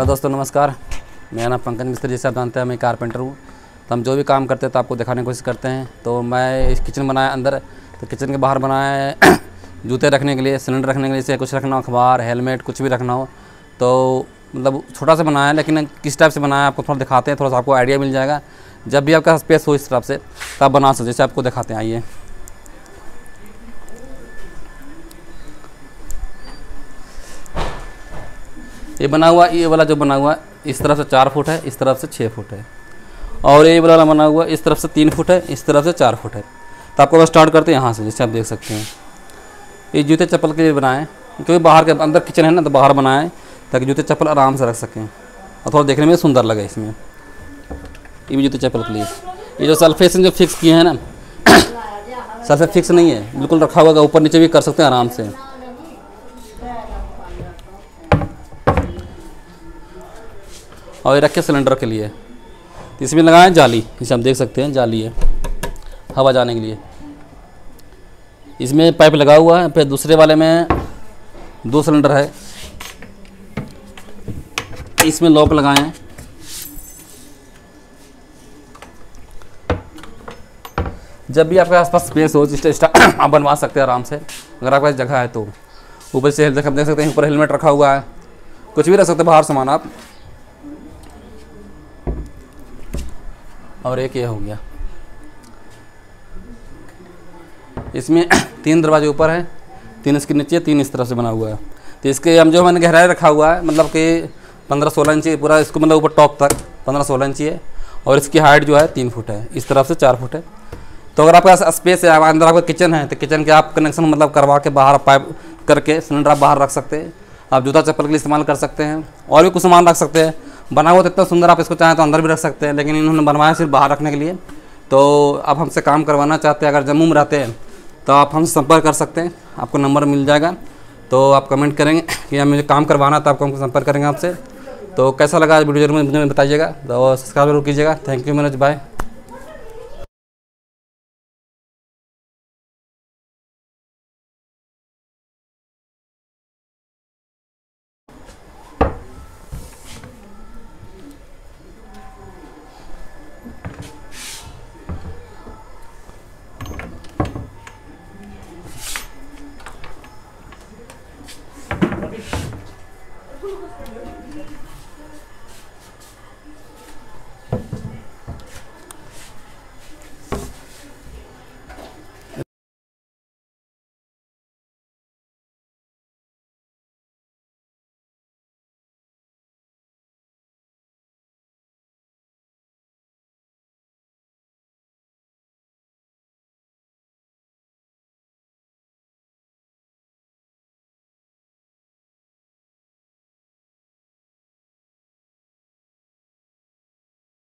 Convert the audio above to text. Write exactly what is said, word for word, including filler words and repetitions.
Hello दोस्तों, नमस्कार। मेरा नाम पंकज मिस्त्री, जैसे आप जानते हैं मैं कारपेंटर हूँ। तो हम जो भी काम करते हैं तो आपको दिखाने की कोशिश करते हैं। तो मैं इस किचन बनाया अंदर, तो किचन के बाहर बनाया है जूते रखने के लिए, सिलेंडर रखने के लिए, जैसे कुछ रखना हो, अखबार, हेलमेट, कुछ भी रखना हो। तो मतलब छोटा सा बनाया है, लेकिन किस टाइप से बनाया है आपको थोड़ा दिखाते हैं, थोड़ा सा आपको आइडिया मिल जाएगा। जब भी आपका स्पेस हो इस तरफ से तो आप बना सकते, जैसे आपको दिखाते हैं। आइए, ये बना हुआ, ये वाला जो बना हुआ इस तरफ से चार फुट है, इस तरफ से छः फुट है, और ये वाला बना हुआ इस तरफ से तीन फुट है, इस तरफ से चार फुट है। तो आपको बस स्टार्ट करते हैं यहाँ से, जैसे आप देख सकते हैं। ये जूते चप्पल के लिए बनाए, क्योंकि बाहर के अंदर किचन है ना, तो बाहर बनाए ताकि जूते चप्पल आराम से रख सकें और थोड़ा देखने में सुंदर लगे। इसमें ये भी जूते चप्पल के लिए, ये जो सल्फेशन जो फिक्स किए हैं ना सल्फे फिक्स नहीं है, बिल्कुल रखा हुआ, ऊपर नीचे भी कर सकते हैं आराम से। और ये रखे सिलेंडर के लिए, तो इसमें लगाएं जाली, इसे हम देख सकते हैं, जाली है हवा जाने के लिए। इसमें पाइप लगा हुआ है, फिर दूसरे वाले में दो सिलेंडर है, इसमें लॉक लगाए हैं। जब भी आपके आसपास स्पेस हो, जिस आप बनवा सकते हैं आराम से, अगर आपके पास जगह है तो। ऊपर से देख देख सकते हैं, ऊपर हेलमेट रखा हुआ है, कुछ भी रख सकते हैं बाहर सामान आप। और एक ये हो गया, इसमें तीन दरवाजे ऊपर है, तीन इसके नीचे, तीन इस तरफ से बना हुआ है। तो इसके हम जो मैंने गहराई रखा हुआ है, मतलब कि पंद्रह सोलह इंची पूरा इसको, मतलब ऊपर टॉप तक पंद्रह सोलह इंची है, और इसकी हाइट जो है तीन फुट है, इस तरफ से चार फुट है। तो अगर आपके पास स्पेस है, अंदर आपका किचन है, तो किचन के आप कनेक्शन मतलब करवा के बाहर पाइप करके सिलेंडर आप बाहर रख सकते हैं। आप जूता चप्पल के लिए इस्तेमाल कर सकते हैं, और भी कुछ सामान रख सकते हैं। बना हुआ तो इतना सुंदर, आप इसको चाहें तो अंदर भी रख सकते हैं, लेकिन इन्होंने बनवाया सिर्फ बाहर रखने के लिए। तो आप हमसे काम करवाना चाहते हैं, अगर जम्मू में रहते हैं तो आप हमसे संपर्क कर सकते हैं, आपको नंबर मिल जाएगा। तो आप कमेंट करेंगे कि मुझे काम करवाना, तो आपको हम संपर्क करेंगे आपसे। तो कैसा लगा वीडियो जरूर मुझे बताइएगा, तो सब्सक्राइब जरूर कीजिएगा। Thank you manage, bye.